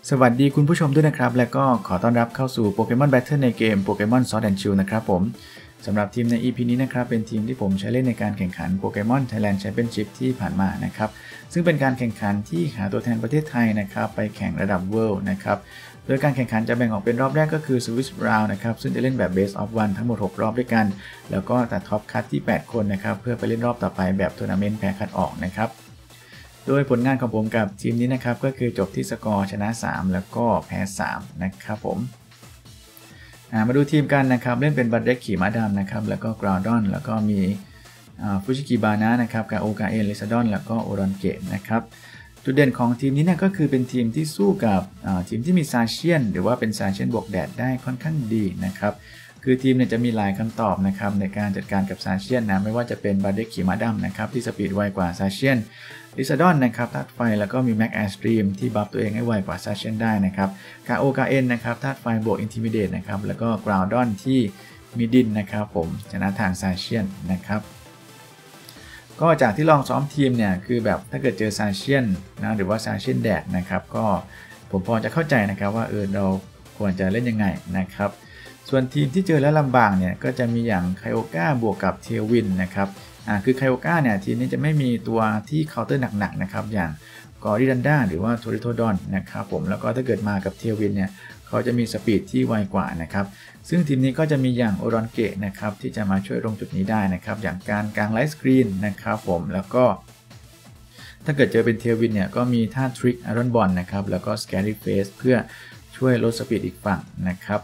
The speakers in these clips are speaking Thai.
สวัสดีคุณผู้ชมด้วยนะครับและก็ขอต้อนรับเข้าสู่ Pokemon Battle ในเกม Pokemon Sword and Shield นะครับผมสำหรับทีมใน EP นี้นะครับเป็นทีมที่ผมใช้เล่นในการแข่งขัน Pokemon Thailand Championship ที่ผ่านมานะครับซึ่งเป็นการแข่งขันที่หาตัวแทนประเทศไทยนะครับไปแข่งระดับ World นะครับโดยการแข่งขันจะแบ่งออกเป็นรอบแรกก็คือ Swiss Round นะครับซึ่งจะเล่นแบบ Best of 1 ทั้งหมด6รอบด้วยกันแล้วก็ตัดท็อปคัทที่8คนนะครับเพื่อไปเล่นรอบต่อไปแบบทัวร์นาเมนต์แพ้คัดออกนะครับโดยผลงานของผมกับทีมนี้นะครับก็คือจบที่สกอร์ชนะ3แล้วก็แพ้3นะครับผมมาดูทีมกันนะครับเล่นเป็นบัตเด็กขี่ม้าดำนะครับแล้วก็กราวดอนแล้วก็มีฟูจิกิบานะนะครับกาโอกาเอลิซาดอนแล้วก็โอรอนเกตนะครับจุดเด่นของทีมนี้เนี่ยก็คือเป็นทีมที่สู้กับทีมที่มีซาเชียนหรือว่าเป็นซาเชียนบวกแดดได้ค่อนข้างดีนะครับคือทีมเนี่ยจะมีหลายคำตอบนะครับในการจัดการกับซาเชียนนะไม่ว่าจะเป็นบัตเด็กขี่ม้าดำนะครับที่สปีดไวกว่าซาเชียนลิซาดอนนะครับธาตุไฟแล้วก็มีแม็กแอสตรีมที่บัฟตัวเองให้ไวกว่าซาเชียนได้นะครับกาโอกาเอ็นนะครับธาตุไฟบวกอินทิมิเดตนะครับแล้วก็กราวดอนที่มีดินนะครับผมชนะทางซาเชียนนะครับก็จากที่ลองซ้อมทีมเนี่ยคือแบบถ้าเกิดเจอซาเชียนนะหรือว่าซาเชียนแดดนะครับก็ผมพอจะเข้าใจนะครับว่าเราควรจะเล่นยังไงนะครับส่วนทีมที่เจอแล้วลำบากเนี่ยก็จะมีอย่างไคโอก้าบวกกับเทวินนะครับคือไคโอก้าเนี่ยทีนี้จะไม่มีตัวที่เคาน์เตอร์หนักๆนะครับอย่างกอริดันดาหรือว่าโทริโทดอนนะครับผมแล้วก็ถ้าเกิดมากับเทวินเนี่ยเขาจะมีสปีดที่ไวกว่านะครับซึ่งทีมนี้ก็จะมีอย่างโอรอนเกะนะครับที่จะมาช่วยลงจุดนี้ได้นะครับอย่างการกางไลท์สกรีนนะครับผมแล้วก็ถ้าเกิดเจอเป็นเทวินเนี่ยก็มีท่าทริกไอรอนบอลนะครับแล้วก็สแกรี่เฟสเพื่อช่วยลดสปีดอีกฝั่งนะครับ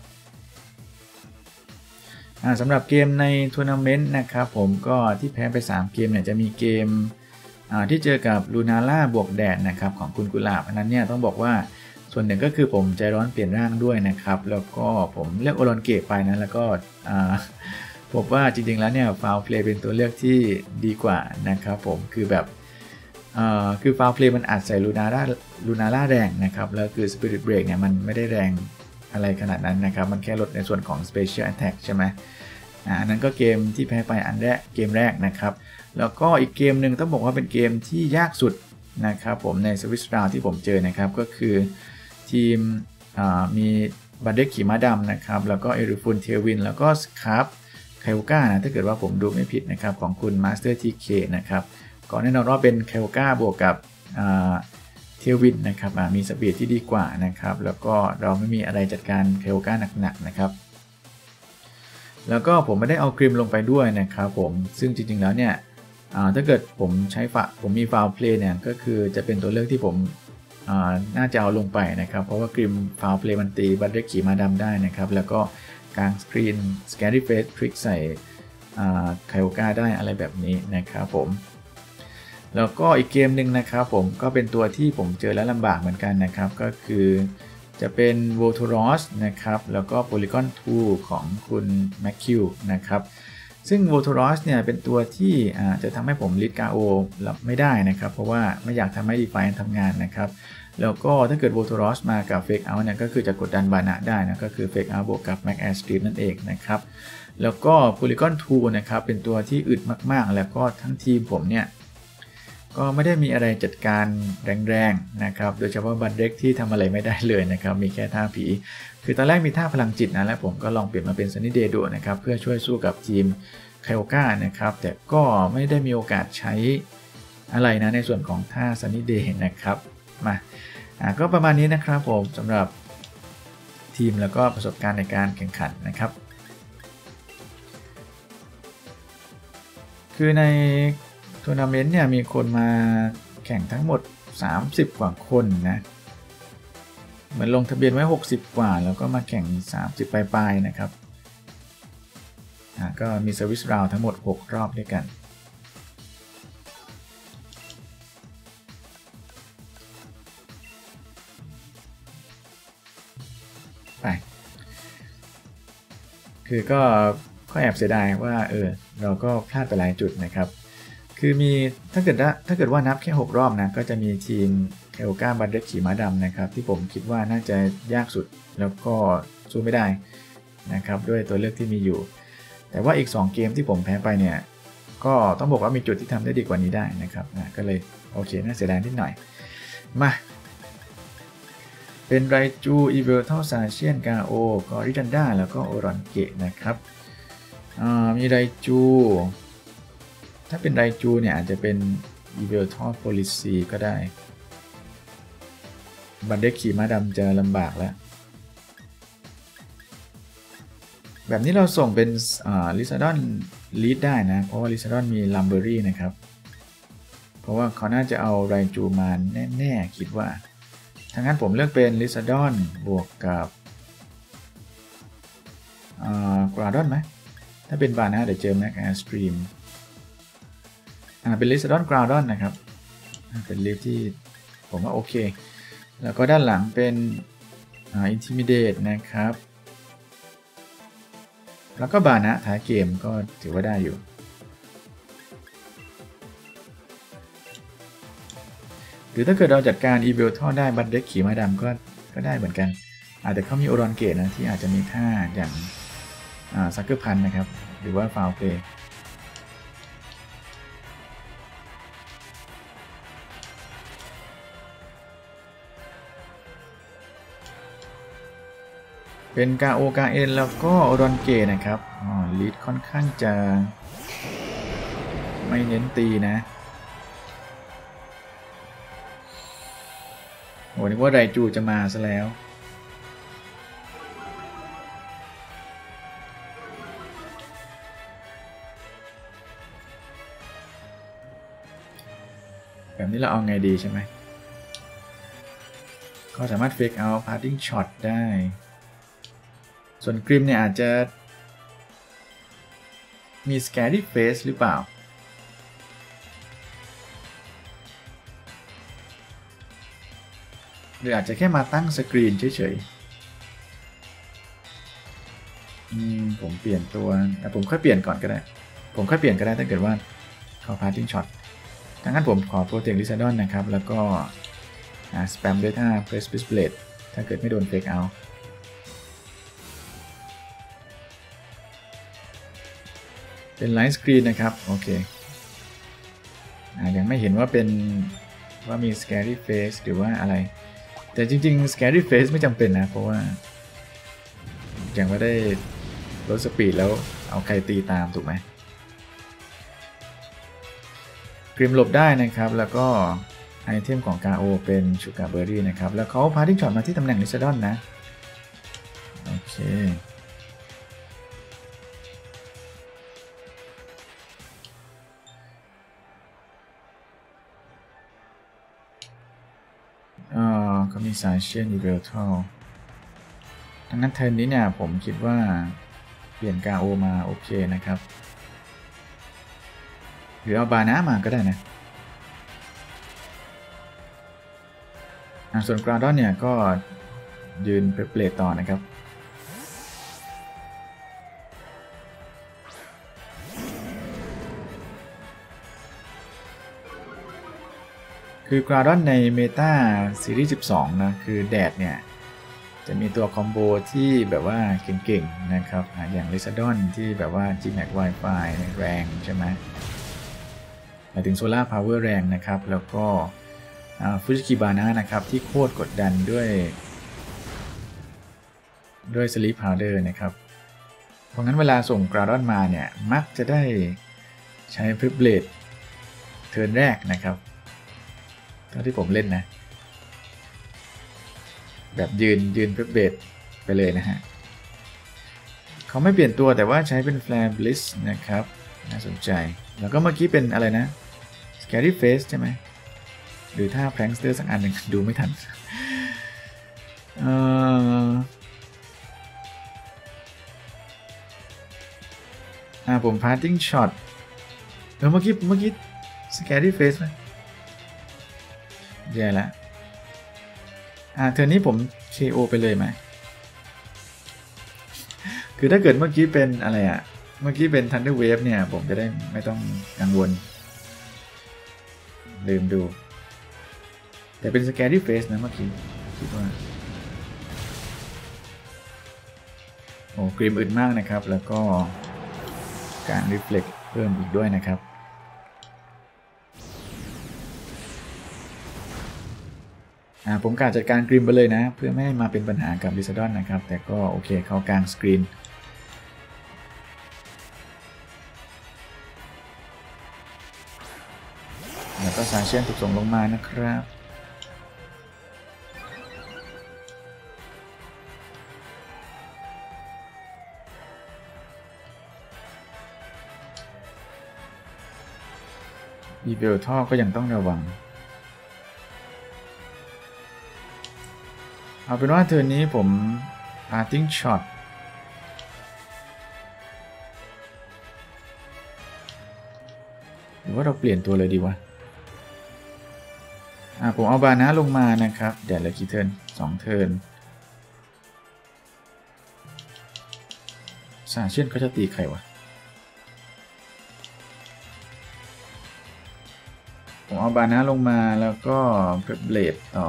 สำหรับเกมในทัวร์นาเมนต์นะครับผมก็ที่แพ้ไป3เกมเนี่ยจะมีเกมที่เจอกับลูนาล่าบวกแดดนะครับของคุณกุหลาบอันนั้นเนี่ยต้องบอกว่าส่วนหนึ่งก็คือผมใจร้อนเปลี่ยนร่างด้วยนะครับแล้วก็ผมเลือกโอรอนเกตไปนะแล้วก็ผมว่าจริงๆแล้วเนี่ยฟาวเพลย์เป็นตัวเลือกที่ดีกว่านะครับผมคือแบบคือฟาวเพลย์มันอาจใส่ลูนาล่าแรงนะครับแล้วคือสปิริตเบรกเนี่ยมันไม่ได้แรงอะไรขนาดนั้นนะครับมันแค่ลดในส่วนของ Special Attack ใช่ไหมอันนั้นก็เกมที่แพ้ไปเกมแรกนะครับแล้วก็อีกเกมหนึ่งต้องบอกว่าเป็นเกมที่ยากสุดนะครับผมใน Swiss Round ที่ผมเจอนะครับก็คือทีมมีบัตเด็กขี่ม้าดำนะครับแล้วก็เอริฟูนเทวินแล้วก็สคาร์ฟไคโอก้านะถ้าเกิดว่าผมดูไม่ผิดนะครับของคุณมาสเตอร์ทีเคนะครับก็แน่นอนว่าเป็นไคโอก้าบวกกับเทวินนะครับมีสปีดที่ดีกว่านะครับแล้วก็เราไม่มีอะไรจัดการเคโอก้าหนักๆนะครับแล้วก็ผมไม่ได้เอากริมลงไปด้วยนะครับผมซึ่งจริงๆแล้วเนี่ยถ้าเกิดผมมีฟาวเพลย์เนี่ยก็คือจะเป็นตัวเลือกที่ผมน่าจะเอาลงไปนะครับเพราะว่ากริมฟาวเพลย์มันตีบัตเด็กขี่ม้าดำได้นะครับแล้วก็กางสกรีนสแกรี่เฟสทริกใส่ไคโอก้าได้อะไรแบบนี้นะครับผมแล้วก็อีกเกมหนึ่งนะครับผมก็เป็นตัวที่ผมเจอแล้วลำบากเหมือนกันนะครับก็คือจะเป็น Voltoros นะครับแล้วก็ Polygon 2 ของคุณแมคคิวนะครับซึ่ง Voltoros เนี่ยเป็นตัวที่จะทำให้ผมลิดกาโอไม่ได้นะครับเพราะว่าไม่อยากทำให้ Defiant ทำงานนะครับแล้วก็ถ้าเกิด Voltoros มากับ Fake Out เนี่ยก็คือจะกดดันบานะได้นะก็คือ Fake Out บวกกับ Max Air Stream นั่นเองนะครับแล้วก็ Polygon 2 นะครับเป็นตัวที่อึดมากๆแล้วก็ทั้งทีมผมเนี่ยก็ไม่ได้มีอะไรจัดการแรงๆนะครับโดยเฉพาะบัตเด็กที่ทำอะไรไม่ได้เลยนะครับมีแค่ท่าผีคือตอนแรกมีท่าพลังจิตนะแล้วผมก็ลองเปลี่ยนมาเป็นซันนี่เดย์ดูนะครับเพื่อช่วยสู้กับทีมไคโอก้านะครับแต่ก็ไม่ได้มีโอกาสใช้อะไรนะในส่วนของท่าซันนี่เดย์นะครับมาก็ประมาณนี้นะครับผมสำหรับทีมแล้วก็ประสบการณ์ในการแข่งขันนะครับคือในทัวร์นาเมนต์เนี่ยมีคนมาแข่งทั้งหมด30กว่าคนนะเหมือนลงทะเบียนไว้60กว่าแล้วก็มาแข่ง30ปลายๆนะครับก็มี Service Round ทั้งหมด6รอบด้วยกันไปคือก็แอบเสียดายว่าเราก็พลาดไปหลายจุดนะครับคือมีถ้าเกิดว่านับแค่6รอบนะก็จะมีทีมไคโอก้าบัตเด็กขี่ม้าดำนะครับที่ผมคิดว่าน่าจะยากสุดแล้วก็สู้ไม่ได้นะครับด้วยตัวเลือกที่มีอยู่แต่ว่าอีก2เกมที่ผมแพ้ไปเนี่ยก็ต้องบอกว่ามีจุดที่ทำได้ดีกว่านี้ได้นะครับก็เลยโอเคน่าเสียดายนิดหน่อยมาเป็นไรจูอีเวลเท่าซาเชียนกาโอกอริดันดาแล้วก็โอรอนเกะนะครับมีไรจูถ้าเป็นไรจูเนี่ยอาจจะเป็นอีเวลทอโพลิซีก็ได้บันเด็กขี่ม้าดำจะลำบากแล้วแบบนี้เราส่งเป็นลิซาดอนลีดได้นะเพราะว่าลิซาดอนมีลัมเบอรี่นะครับเพราะว่าเขาน่าจะเอาไรจูมาแน่ๆคิดว่าทั้งนั้นผมเลือกเป็นลิซาดอนบวกกับกราดอนไหมถ้าเป็นบานะเดี๋ยวเจอแม็กแอสตรีมเป็นลิซาดอนกราดอนนะครับเป็นลิฟที่ผมว่าโอเคแล้วก็ด้านหลังเป็นอินทิมิเดตนะครับแล้วก็บานะท้ายเกมก็ถือว่าได้อยู่หรือถ้าเกิดเราจัดการอีเวลท่อได้บัตเด็กขี่ม้าดำก็ได้เหมือนกันอาจจะเขามีโอรอนเกตนะที่อาจจะมีท่าอย่างซักเกอร์พันนะครับหรือว่าฟาวเพลย์เป็นกาโอกาเอ็นแล้วก็โอรอนเกตนะครับลีดค่อนข้างจะไม่เน้นตีนะโหนึกว่าไรจูจะมาซะแล้วแบบนี้เราเอาไงดีใช่ไหมก็สามารถเฟกเอาพาร์ติ้งช็อตได้ส่วนกริมเนี่ยอาจจะมี Scary Face หรือเปล่าหรืออาจจะแค่มาตั้งสกรีนเฉยๆผมเปลี่ยนตัวผมค่อยเปลี่ยนก่อนก็ได้ถ้าเกิดว่าเขา Parting Shot ดังนั้นผมขอ Protect Lizardon นะครับแล้วก็สแปมด้วยท่า Press Blade ถ้าเกิดไม่โดน Fake Out เป็นไลท์สกรีนนะครับโอเคยังไม่เห็นว่ามี Scary Face หรือว่าอะไรแต่จริงๆ Scary Face ไม่จำเป็นนะเพราะว่ายังไม่ได้ลดสปีดแล้วเอาใครตีตามถูกไหมกริมหลบได้นะครับแล้วก็ไอเทมของกาโอเป็นชูการ์เบอร์รี่นะครับแล้วเขาพาทิ้งช็อตมาที่ตำแหน่งลิซาดอนนะโอเคก็มีสายเชียนอีเวลทัลดังนั้นเทิร์นนี้เนี่ยผมคิดว่าเปลี่ยนกาโอมาโอเคนะครับหรือเอาบานะมาก็ได้นะส่วนกราดอนเนี่ยก็ยืนเพลทต่อนะครับคือกราดอนในเมตาซีรีส์12นะคือแดดเนี่ยจะมีตัวคอมโบที่แบบว่าเก่งๆนะครับอย่างลิซาดอนที่แบบว่า Gmax Wi-Fi แรงใช่ไหมหมายถึงโซล่าพาวเวอร์แรงนะครับแล้วก็ฟูจิคิบานะนะครับที่โคตรกดดันด้วยสลีปพาวเดอร์นะครับเพราะงั้นเวลาส่งกราดอนมาเนี่ยมักจะได้ใช้พริบเลดเทิร์นแรกนะครับเท่าที่ผมเล่นนะแบบยืนพริบเลดไปเลยนะฮะเขาไม่เปลี่ยนตัวแต่ว่าใช้เป็นแฟร์บลิสนะครับน่าสนใจแล้วก็เมื่อกี้เป็นอะไรนะ Scary Face ใช่ไหมหรือถ้าแพลงสเตอร์สักอันหนึ่งดูไม่ทันผม Parting Shot เมื่อกี้ Scary Face ไหมแย่แล้วเทอร์นนี้ผม KO ไปเลยไหมคือถ้าเกิดเมื่อกี้เป็นอะไรเมื่อกี้เป็น Thunder Wave เนี่ยผมจะได้ไม่ต้องกังวลลืมดูแต่เป็น Scary Face นะเมื่อกี้คิดว่าโอ้กริมอึดมากนะครับแล้วก็การ Reflect เพิ่มอีกด้วยนะครับผมกะจัดการกริมไปเลยนะเพื่อไม่ให้มาเป็นปัญหากับลิซาดอนนะครับแต่ก็โอเคเขากลางสกรีนแล้วก็ซาเชียนถูกส่งลงมานะครับอีเวลท่อก็ยังต้องระวังเอาเป็นว่าเทิร์นนี้ผมพาติ้งช็อตหรือว่าเราเปลี่ยนตัวเลยดีวะผมเอาบานะลงมานะครับเดี๋ยวเหลือกี่เทิร์น2 เทิร์นซาเชียนเขาจะตีใครวะผมเอาบานะลงมาแล้วก็เบลดต่อ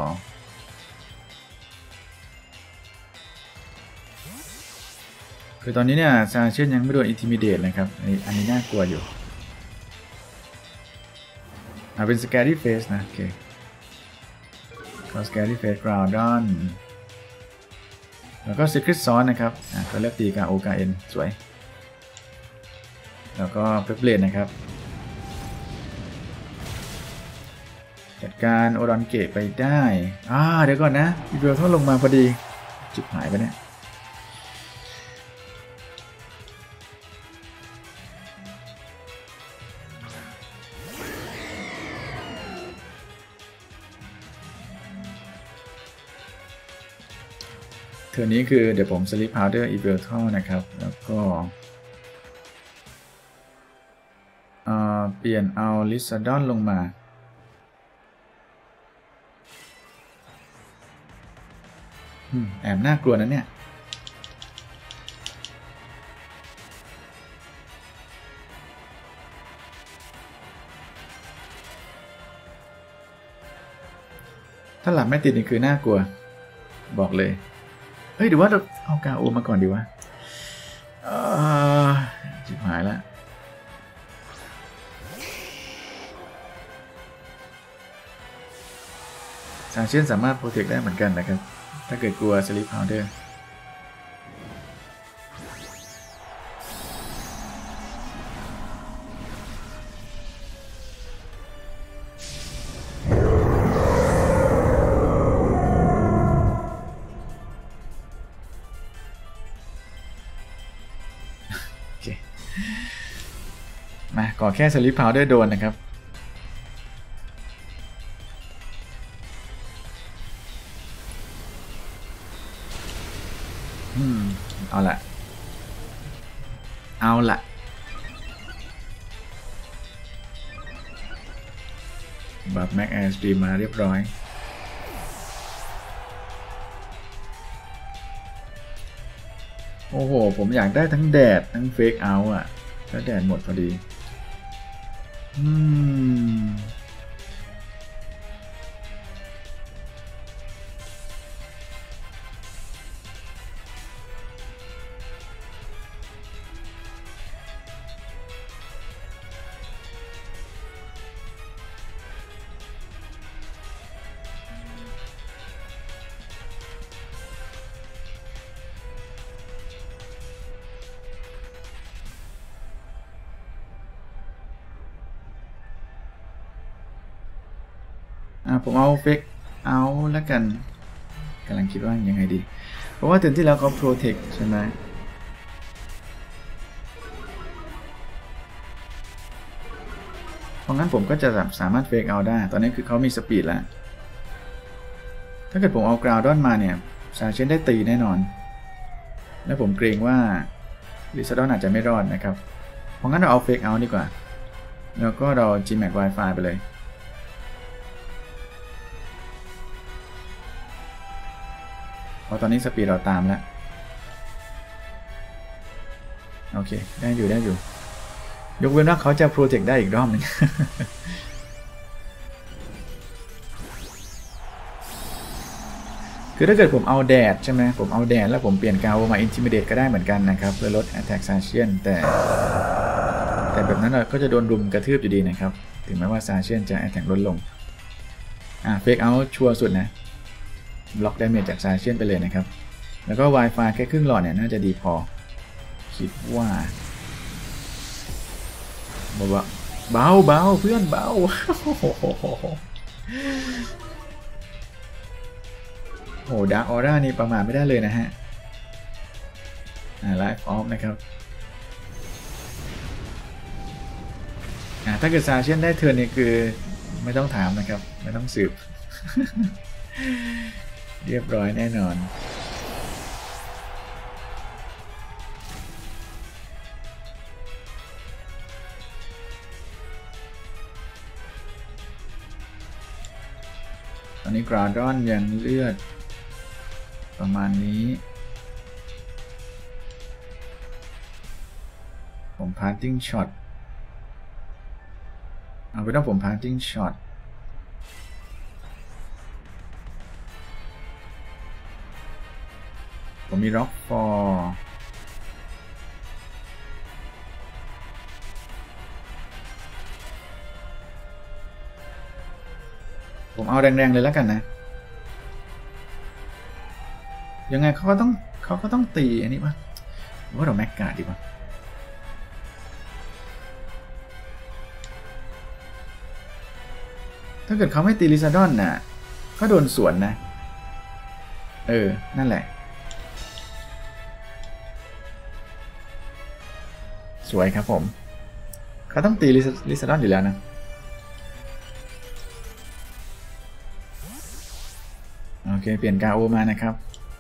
คือตอนนี้เนี่ยซาเชียนยังไม่โดนอินทิมิเดตนะครับอันนี้น่ากลัวอยู่เป็น Scary Face นะโอเคก็ Scary Face Groudon แล้วก็ Secret Sauce นะครับก็เลือกตีกับ OKN สวยแล้วก็เพลเบลดนะครับจัดการโอรอนเกตไปได้เดี๋ยวก่อนนะอีเวลท่อลงมาพอดีจิบหายไปเนี่ยเทื่อนี้คือเดี๋ยวผมสลิปพาวเดอร์อีเวลท่อนะครับแล้วก็เปลี่ยนเอาลิซาดอนลงมาแอบน่ากลัวนะเนี่ยถ้าหลับไม่ติดนี่คือน่ากลัวบอกเลยเฮ้ยหรือว่าเราเอากาโอมาก่อนดีวะจิบหายแล้วซาเชียนสามารถโปรเทคได้เหมือนกันนะครับถ้าเกิดกลัวสลิปพาวเดอร์โอเคมาก่อแค่สลิปพาวเดอร์โดนนะครับเอาละบัฟแม็กแอร์สตรีมมาเรียบร้อยโอ้โหผมอยากได้ทั้งแดดทั้งเฟกเอาท์แล้วแดดหมดพอดีผมเอาเฟกเอาแล้วกันกำลังคิดว่ายังไงดีเพราะว่าเดือนที่แล้วเขาโปรเทคใช่ไหมเพราะงั้นผมก็จะสามารถเฟกเอาได้ตอนนี้คือเขามีสปีดแล้วถ้าเกิดผมเอากราวดอนมาเนี่ยซาเชนได้ตีแน่นอนและผมเกรงว่าลิซาดอนอาจจะไม่รอดนะครับเพราะงั้นเราเอาเฟกเอาดีกว่าแล้วก็เรา Gmax Wi-Fi ไปเลยเพราะตอนนี้สปีดเราตามแล้วโอเคได้อยู่ยกเว้นว่าเขาจะโปรเจกต์ได้อีกรอบนึง คือถ้าเกิดผมเอาแดดใช่ไหมผมเอาแดดแล้วผมเปลี่ยนกาวมา Intimidate ก็ได้เหมือนกันนะครับเพื่อลด Attack Sashian แต่แบบนั้นเราก็จะโดนรุมกระทืบอยู่ดีนะครับถึงแม้ว่า Sashian จะ Attack ลดลงFake Out ชัวร์สุดนะบล็อกดาเมจจากซาเชียนไปเลยนะครับแล้วก็ Wi-Fi แค่ครึ่งหลอดเนี่ยน่าจะดีพอคิดว่าเบาเพื่อนเบาโอ้ดาร์กออร่านี่ประมาทไม่ได้เลยนะฮะไลฟ์ออฟนะครับถ้าเกิดซาเชียนได้เทิร์นนี่คือไม่ต้องถามนะครับไม่ต้องสืบ เรียบร้อยแน่นอนตอนนี้กราดอนยังเลือดประมาณนี้ผมพาร์ติ้งช็อตเอาไปต้องผมพาร์ติ้งช็อตผมมีร็อกฟอร์ผมเอาแรงๆเลยแล้วกันนะยังไงเขาก็ต้องตีอันนี้ป่ะว่าเราแม็กการ์ดดีป่ะถ้าเกิดเขาไม่ตีลิซาดอนน่ะก็โดนสวนนะนั่นแหละสวยครับผมเขาต้องตีลิซาดอนอยู่แล้วนะโอเคเปลี่ยนกาโอมานะครับ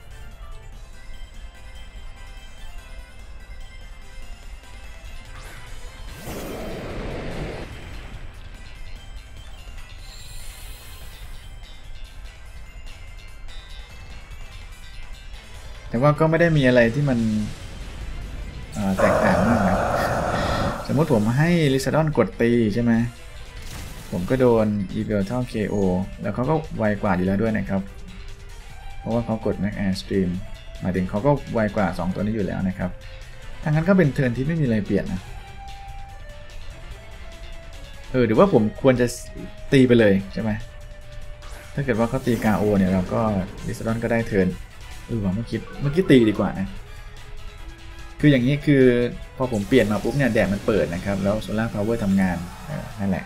แต่ว่าก็ไม่ได้มีอะไรที่มันแตกต่างมากนะสมมติผมให้ลิซาดอนกดตีใช่ไหมผมก็โดน Evil เท่า KO แล้วเขาก็ไวกว่าอยู่แล้วด้วยนะครับเพราะว่าเขากด Max Air Stream หมายถึงเขาก็ไวกว่า2ตัวนี้อยู่แล้วนะครับถ้างั้นก็เป็นเทิร์นที่ไม่มีอะไรเปลี่ยนนะหรือว่าผมควรจะตีไปเลยใช่ไหมถ้าเกิดว่าเขาตีกาโอเนี่ยเราก็ลิซาดอนก็ได้เทิร์นว่าเมื่อกี้ตีดีกว่านะคืออย่างนี้คือพอผมเปลี่ยนมาปุ๊บเนี่ยแดดมันเปิดนะครับแล้วโซล่าพาวเวอร์ทำงานนั่นแหละ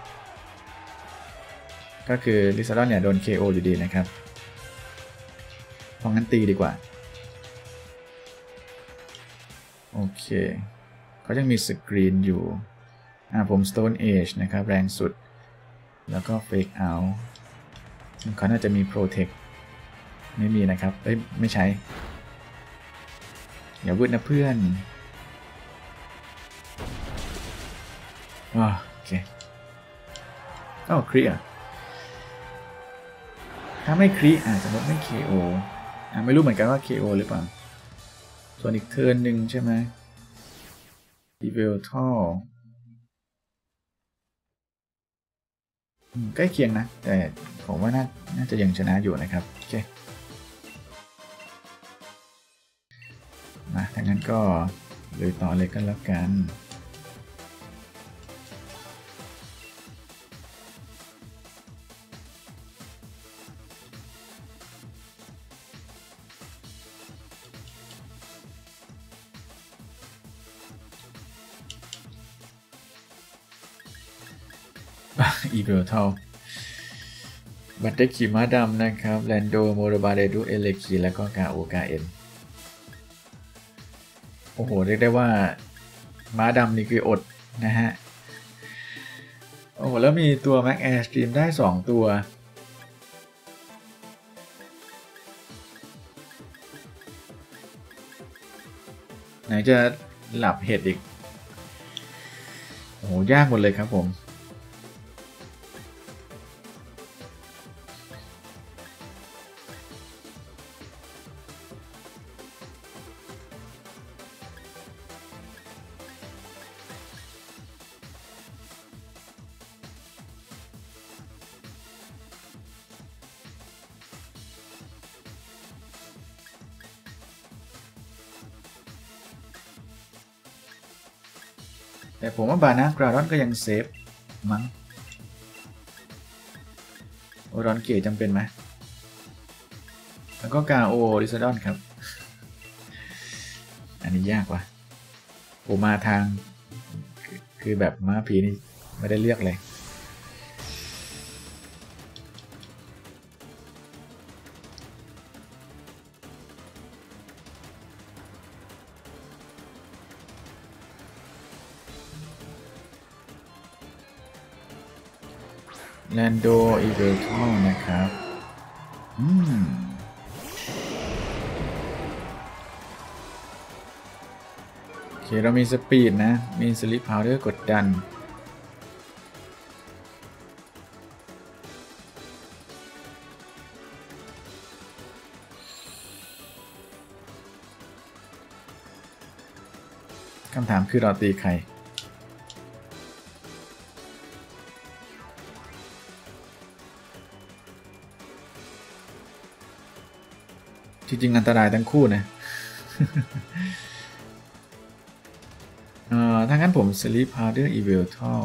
ก็คือลิซาดอนเนี่ยโดน KO อยู่ดีนะครับเพราะงั้นตีดีกว่าโอเคเขายังมีสกรีนอยู่ผม Stone Age นะครับแรงสุดแล้วก็ Fake Out ซึ่งเขาน่าจะมี Protect ไม่มีนะครับไม่ใช้อย่าวุ่นนะเพื่อนโอเคครีถ้าไม่ครีสมมติไม่ KO ไม่รู้เหมือนกันว่า KO หรือเปล่าส่วนอีกเทิร์นหนึ่งใช่ไหม Evil ท่อใกล้เคียงนะแต่ผมว่าน่าจะยังชนะอยู่นะครับโอเคมาถ้างั้นก็เลยต่อเลยกันแล้วกันอีเวลเท่าบัตเตอร์ขี่ม้าดำนะครับแลนโดโมโรบาเรดูเอเลคีแล้วก็กาโอกาเอ็นโอ้โหเรียกได้ว่าม้าดำนี่คืออดนะฮะโอ้โหแล้วมีตัว Max Air Stream ได้2ตัวไหนจะหลับเห็ดอีกโอ้โหยากหมดเลยครับผมแต่ผมว่าบานะกราดอนก็ยังเซฟมั้งโอรอนเกตจำเป็นไหมก็กาโอลิซาดอนครับอันนี้ยากว่ะผมมาทางคือแบบม้าผีนี่ไม่ได้เลือกเลยแลนโดอีเวลทัลนะครับโอเคเรามีสปีดนะมีสลิปพาวเดอร์กดดันคำถามคือเราตีใครจริงๆอันตรายทั้งคู่นะถ้างั้นผม Sleep Powder Evital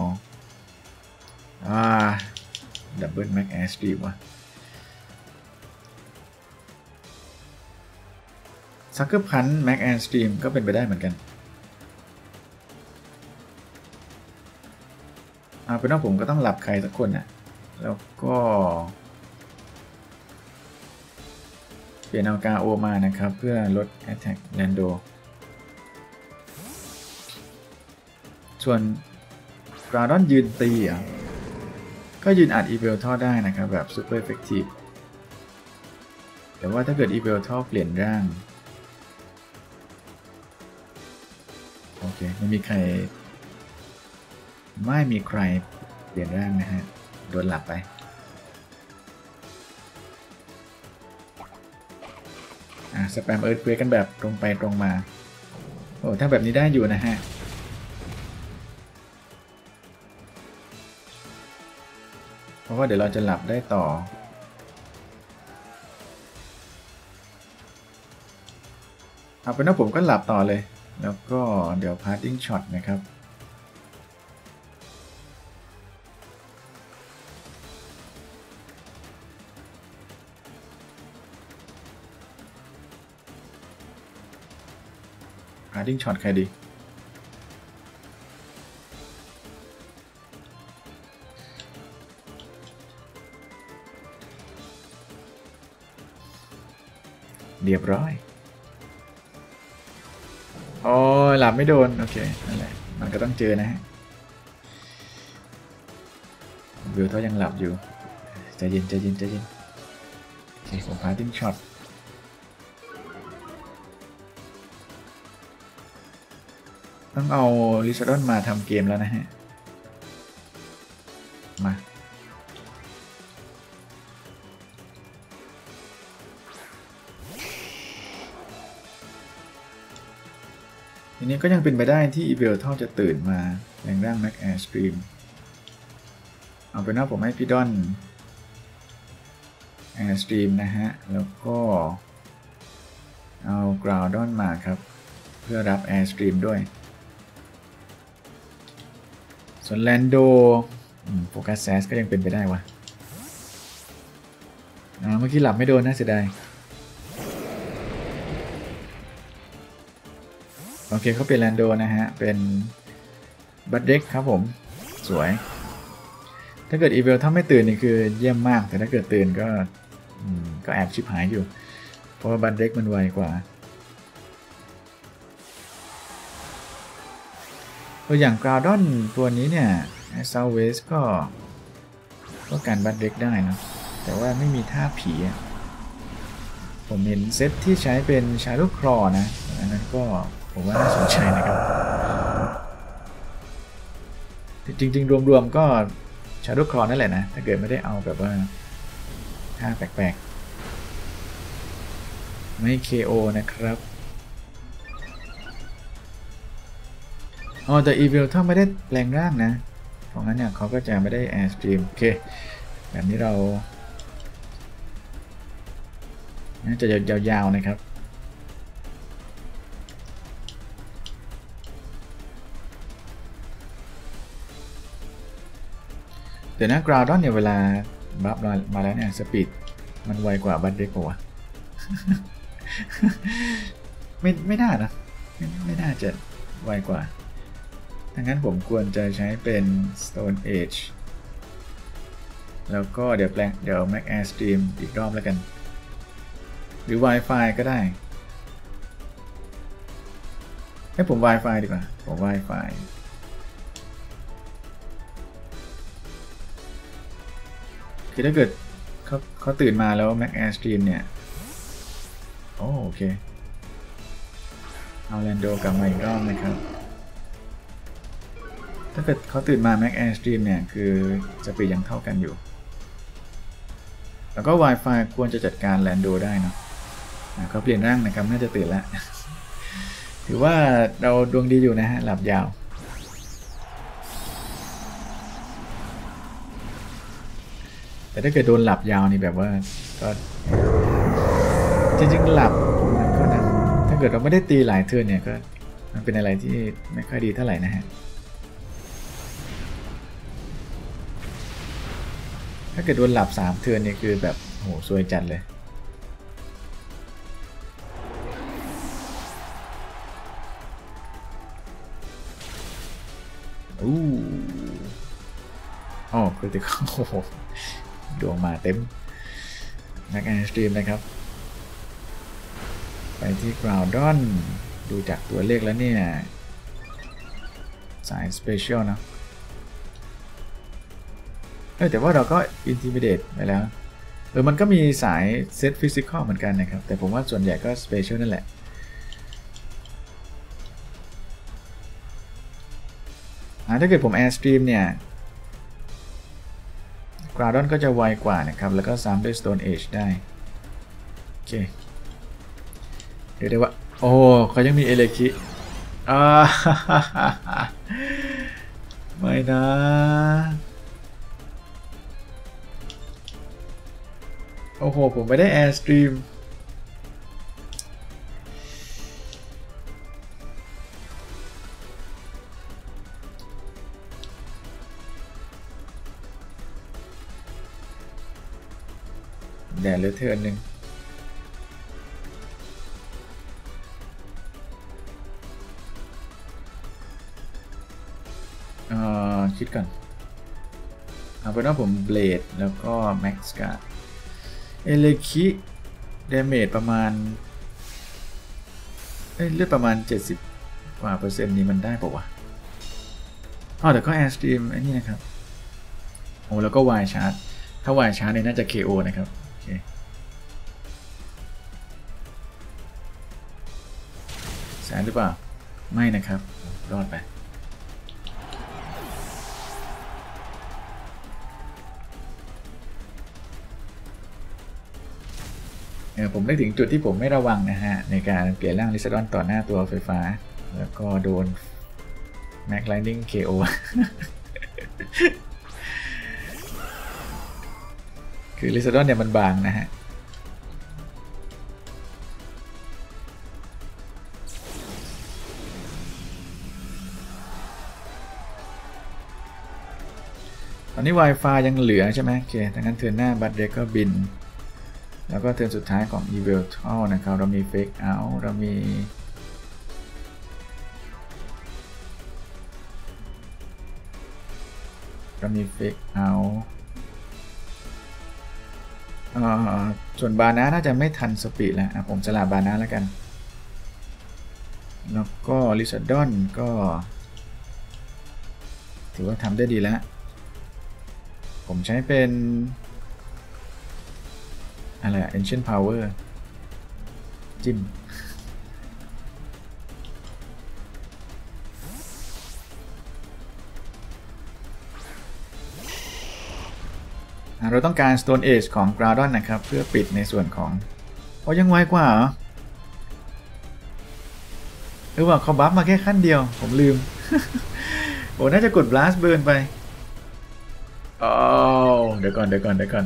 Double Mac Ash ดีว่ะ Sucker Punch Mac Ash Stream ก็เป็นไปได้เหมือนกันเป็นว่าผมก็ต้องหลับใครสักคนนะแล้วก็เปลี่ยนเอากาโอมานะครับเพื่อลด Attack Lando ส่วนกราดอนยืนตีก็ยืนอัด Evital ได้นะครับแบบ Super Effective แต่ว่าถ้าเกิด Evital เปลี่ยนร่างโอเคไม่มีใครเปลี่ยนร่างนะฮะโดนหลับไปสแปมเอิร์ธเควกกันแบบตรงไปตรงมาโอ้ถ้าแบบนี้ได้อยู่นะฮะเพราะว่าเดี๋ยวเราจะหลับได้ต่อเอาเป็นว่าผมก็หลับต่อเลยแล้วก็เดี๋ยว parting shot นะครับparting shot ใครดีเรียบร้อยโอ้ยหลับไม่โดนโอเคนั่นแหละมันก็ต้องเจอนะฮะวิวเขายังหลับอยู่ใจเย็นโอเคผม parting shot ต้องเอาลิซาดอนมาทำเกมแล้วนะฮะมาทีนี้ก็ยังเป็นไปได้ที่อีเวลท่อจะตื่นมาแปลงร่างแม็กแอร์สตรีมเอาเป็นว่าผมให้พี่ดอนแอร์สตรีมนะฮะแล้วก็เอากราวดอนมาครับเพื่อรับแอร์สตรีมด้วยส่วนแลนโดโฟกัสแซสก็ยังเป็นไปได้วะเมื่อกี้หลับไม่โดนนะเสียดายโอเคเขาเป็นแลนโดนะฮะเป็นบัตเด็กครับผมสวยถ้าเกิดอีเวลถ้าไม่ตื่นนี่คือเยี่ยมมากแต่ถ้าเกิดตื่นก็แอบชิบหายอยู่เพราะว่าบัตเด็กมันไวกว่าตัวอย่างกราวดอนตัวนี้เนี่ยซาวเวสก็การบัตเด็กได้นะแต่ว่าไม่มีท่าผีผมเห็นเซตที่ใช้เป็นชาร์ลูคลอนะอันนั้นก็ผมว่าน่าสนใจนะครับจริงๆรวมๆก็ชาร์ลูคลอนั่นแหละนะถ้าเกิดไม่ได้เอาแบบว่าท่าแปลกๆไม่ KO นะครับแต่ Evil ถ้าไม่ได้แปลงร่างนะเพราะงั้นเนี่ยเขาก็จะไม่ได้ Air Stream โอเคแบบนี้เราน่าจะยาวๆนะครับเดี๋ยวนะกราวดอนเนี่ยเวลาบัฟมาแล้วเนี่ยสปีดมันไวกว่าบัตเด็กป่าวะไม่น่านะไม่น่าจะไวกว่าดังนั้นผมควรจะใช้เป็น Stone Age แล้วก็เดี๋ยว Mac Air Stream อีกรอบแล้วกันหรือ Wi-Fi ก็ได้ให้ผม Wi-Fi ดีกว่าผม Wi-Fi คือถ้าเกิดเขาตื่นมาแล้ว Mac Air Stream เนี่ยโอเคเอาแลนโดกลับมาอีกรอบนะครับถ้าเกิดเขาตื่นมา Mac Air Stream เนี่ยคือสปีดยังเท่ากันอยู่แล้วก็ Wi-Fi ควรจะจัดการแลนโดได้เนาะเขาเปลี่ยนร่างนะครับน่าจะตื่นแล้วถือว่าเราดวงดีอยู่นะฮะหลับยาวแต่ถ้าเกิดโดนหลับยาวนี่แบบว่าก็จริงๆหลับมันก็นะถ้าเกิดเราไม่ได้ตีหลายเทิร์นเนี่ยก็มันเป็นอะไรที่ไม่ค่อยดีเท่าไหร่นะฮะถ้าเกิดโดนหลับ3เทิร์นเนี่ยคือแบบโหซวยจัดเลยคือติดโอ้โหดวงมาเต็มนักแอนสตรีมนะครับไปที่ Groudon ดูจากตัวเลขแล้วเนี่ยสาย Special นะแต่ว่าเราก็ Intimidate ไปแล้วมันก็มีสาย Set Physical เหมือนกันนะครับแต่ผมว่าส่วนใหญ่ก็ Special นั่นแหละถ้าเกิดผม Air Stream เนี่ยGroudon ก็จะไวกว่านะครับแล้วก็ซ้ำด้วย Stone Age ได้โอเคเดี๋ยวได้ว่าเขายังมีเอเลคิไม่นะโอ้โหผมไม่ได้ Air Stream แดดเหลือเทิร์นหนึ่งคิดก่อนเอาเป็นว่าผมเบลดแล้วก็แม็กซ์การ์ดเอเลคิดาเมจประมาณเลือดประมาณ70 กว่าเปอร์เซ็นต์นี้มันได้ป่าววะแต่ก็แอร์สตรีมไอ้นี่นะครับแล้วก็วายชาร์จถ้าวายชาร์จเนี่ยน่าจะ KO นะครับโอเคแสนหรือเปล่าไม่นะครับรอดไปผมได้ถึงจุดที่ผมไม่ระวังนะฮะในการเปลี่ยนร่างลิซาดอนต่อหน้าตัวไฟฟ้าแล้วก็โดนแม็กไลนิ่ง KO คือลิซาดอนเนี่ยมันบางนะฮะตอนนี้ Wi-Fi ยังเหลือใช่ไหมโอเคดังนั้นเทิร์นหน้าบัตเด็กก็บินแล้วก็เทิร์นสุดท้ายของ Evil Toll นะครับเรามี Fake Out เรามีFake Out ส่วนบานาน่าจะไม่ทันสปีดแล้วผมสลับบานาแล้วกันแล้วก็ลิซาดอนก็ถือว่าทำได้ดีแล้วผมใช้เป็นอะไรAncient Power จิ้มเราต้องการ Stone Age ของ Groudon นะครับเพื่อปิดในส่วนของยังไวกว่าเหรอหรือว่าเขาบัฟมาแค่ขั้นเดียวผมลืม น่าจะกด Blast Burn ไปเดี๋ยวก่อน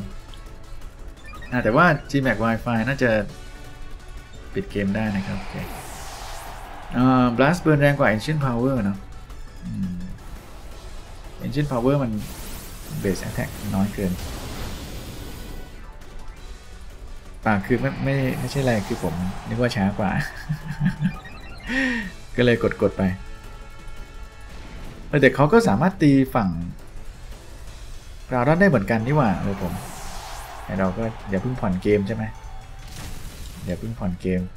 แต่ว่า Gmax Wi-Fi น่าจะปิดเกมได้นะครับโอเคBlast Burn แรงกว่า Ancient Power เนาะAncient Power มัน Base Attack น้อยเกินป่าคือไม่ใช่อะไรคือผมนึกว่าช้ากว่า ก็เลยกดไปแต่เขาก็สามารถตีฝั่งเราได้เหมือนกันนี่หว่าผมแต่เราก็อย่าเพิ่งผ่อนเกมใช่ไหมอย่าเพิ่งผ่อนเกม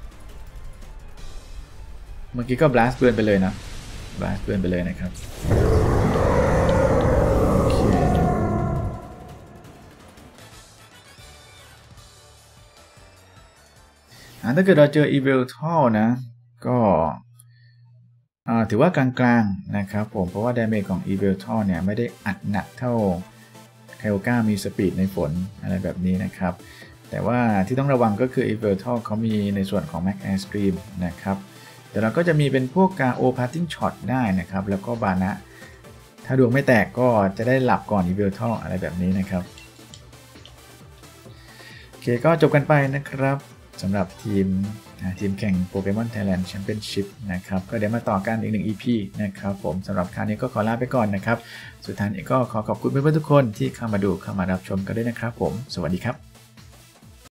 เมื่อกี้ก็บลัสเบิร์นไปเลยนะบลัสเบิร์นไปเลยนะครับโอเคถ้าเกิดเราเจอ Evil Toll นะก็ถือว่ากลางๆนะครับผมเพราะว่าดาเมจของ Evil Toll เนี่ยไม่ได้อัดหนักเท่าไคโอก้ามีสปีดในฝนอะไรแบบนี้นะครับแต่ว่าที่ต้องระวังก็คือ Evil Toll เขามีในส่วนของ Max Air Stream นะครับเดี๋ยวเราก็จะมีเป็นพวกกาโอพาร์ติ้งช็อตได้นะครับแล้วก็บานะถ้าดวงไม่แตกก็จะได้หลับก่อน Evil Toll อะไรแบบนี้นะครับโอเคก็จบกันไปนะครับสำหรับทีมแข่ง Pokemon Thailand Championship นะครับก็เดี๋ยวมาต่อกันอีก1 EP นะครับผมสำหรับคราวนี้ก็ขอลาไปก่อนนะครับสุดท้ายนี้ก็ขอขอบคุณเพื่อนๆทุกคนที่เข้ามาดูเข้ามารับชมกันด้วยนะครับผมสวัสดีครับ